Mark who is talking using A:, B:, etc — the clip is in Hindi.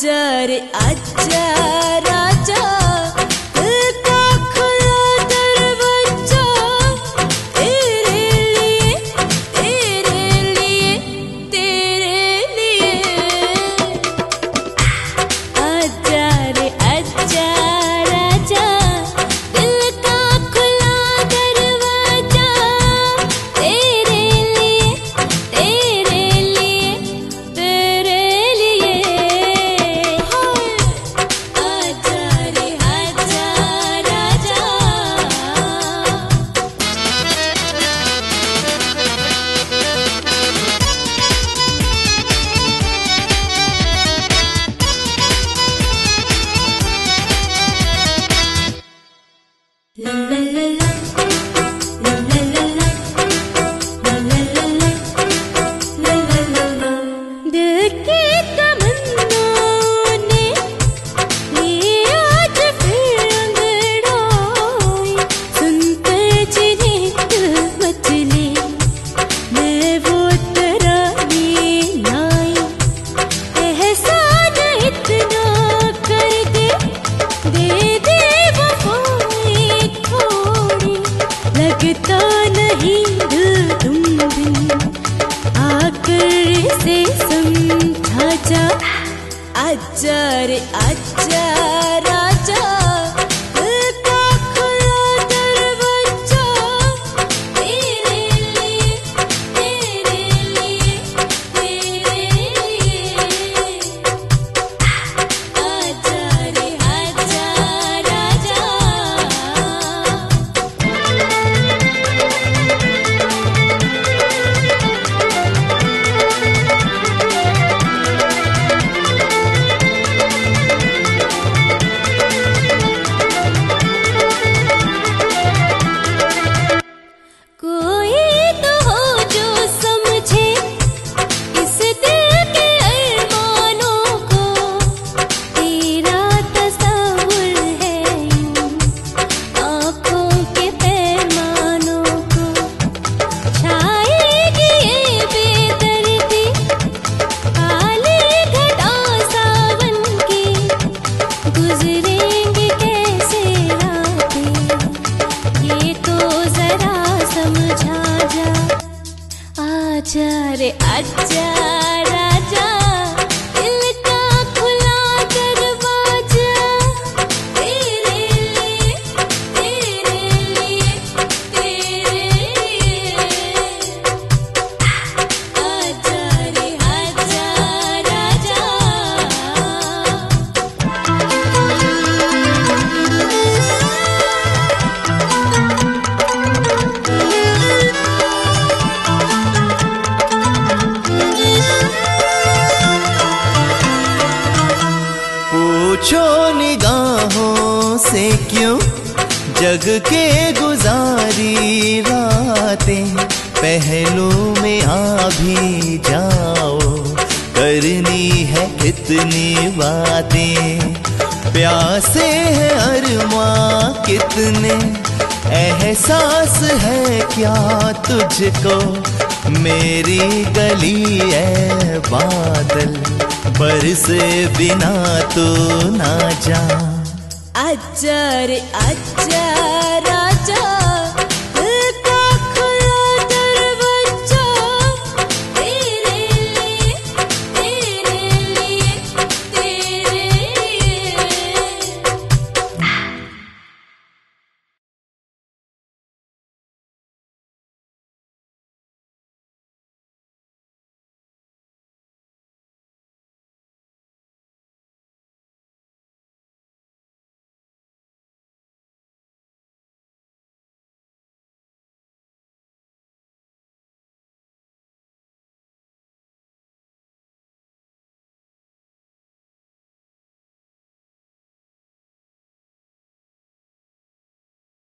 A: आजा रे आजा राजा, दिल का खुला दरवाजा, तेरे लिए तेरे लिए तेरे लिए। आजा रे आजा राजा, दिल का खुला दरवाजा, तेरे लिए तेरे लिए तेरे लिए। आजा रे आजा राजा। La la la la, la la la la, la la la la, la la la la। दिल की तमन्नाओं ने लिए आज फिर अंगड़ाई, सुनते जिन्हें दिल मचले, मैं वो तराने लाई। एहसान इतना कर दे, दे दे वफाएं थोड़ी, लगता नहीं दिल तुम बिन, आकर से समझा जा। आजा रे आजा राजा, दिल का खुला दरवाजा, तेरे लिए तेरे लिए तेरे लिए। आजा रे आजा राजा। कोई तो हो जो समझे इस दिल के अरमानों को, तेरा तस्वुर है यूं आँखों के पैमानों को। छाएगी ये बेदर्दी काली घटा सावन की, गुजरेंगे कैसे रातें ये तो जरा समझा जा। आजा रे आजा राजा, दिल का खुला दरवाजा, तेरे लिए तेरे लिए तेरे लिए। आजा रे आजा राजा।
B: पूछो निगाहों से क्यों जग के गुजारी रातें, पहलू में आ भी जाओ, करनी है कितनी बातें। प्यासे हैं अरमां कितने, एहसास है क्या तुझको, मेरी गली है बादल, बरसे बिना तो ना जा।
A: आजा रे आजा